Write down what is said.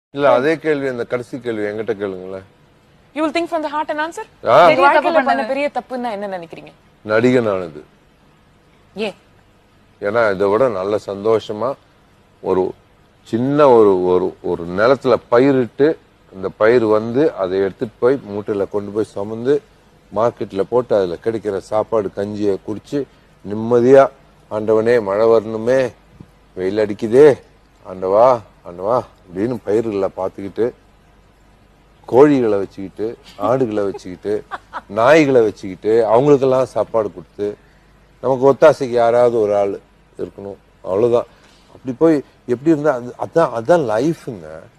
இல்ல அதே கேள்வி அந்த கடைசி கேள்வி என்கிட்ட கேளுங்களேன். You will think from the heart and answer? வாழ்க்கையில பண்ண பெரிய தப்புன்னா என்ன நினைக்கிறீங்க? நடிகனானது. ஏன்? ஏன்னா இதை விட நல்ல சந்தோஷமா ஒரு சின்ன ஒரு ஒரு ஒரு நிலத்துல பயிரிட்டு அந்த பயிர் வந்து அதை எடுத்துட்டு போய் மூட்டையில கொண்டு போய் சுமந்து மார்க்கெட்ல போட்டு அதுல கிடைக்கிற சாப்பாடு கஞ்சியை குடிச்சு நிம்மதியா ஆண்டவனே மழை வரணுமே, வெயில் அடிக்குதே, ஆண்டவா ஆண்டவா அப்படின்னு பயிர்களை பார்த்துக்கிட்டு கோழிகளை வச்சுக்கிட்டு ஆடுகளை வச்சுக்கிட்டு நாய்களை வச்சுக்கிட்டு அவங்களுக்கெல்லாம் சாப்பாடு கொடுத்து நமக்கு ஒத்தாசைக்கு யாராவது ஒரு ஆள் இருக்கணும், அவ்வளவுதான். அப்படி போய் எப்படி இருந்தா அதான் லைஃபுங்க.